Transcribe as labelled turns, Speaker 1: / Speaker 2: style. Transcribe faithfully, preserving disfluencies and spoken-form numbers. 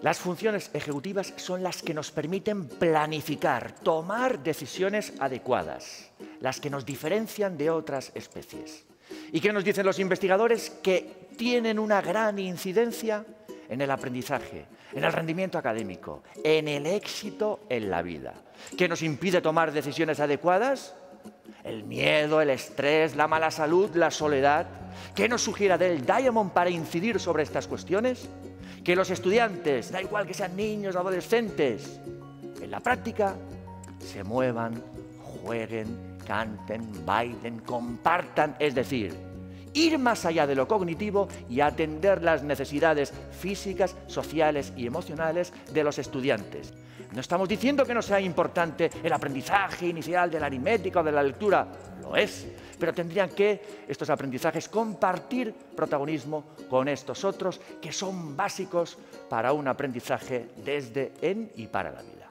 Speaker 1: Las funciones ejecutivas son las que nos permiten planificar, tomar decisiones adecuadas, las que nos diferencian de otras especies. ¿Y qué nos dicen los investigadores? Que tienen una gran incidencia en el aprendizaje, en el rendimiento académico, en el éxito en la vida. ¿Qué nos impide tomar decisiones adecuadas? El miedo, el estrés, la mala salud, la soledad. ¿Qué nos sugiere Adele Diamond para incidir sobre estas cuestiones? Que los estudiantes, da igual que sean niños o adolescentes, en la práctica se muevan, jueguen, canten, bailen, compartan, es decir, ir más allá de lo cognitivo y atender las necesidades físicas, sociales y emocionales de los estudiantes. No estamos diciendo que no sea importante el aprendizaje inicial de la aritmética o de la lectura, lo es, pero tendrían que estos aprendizajes compartir protagonismo con estos otros que son básicos para un aprendizaje desde, en y para la vida.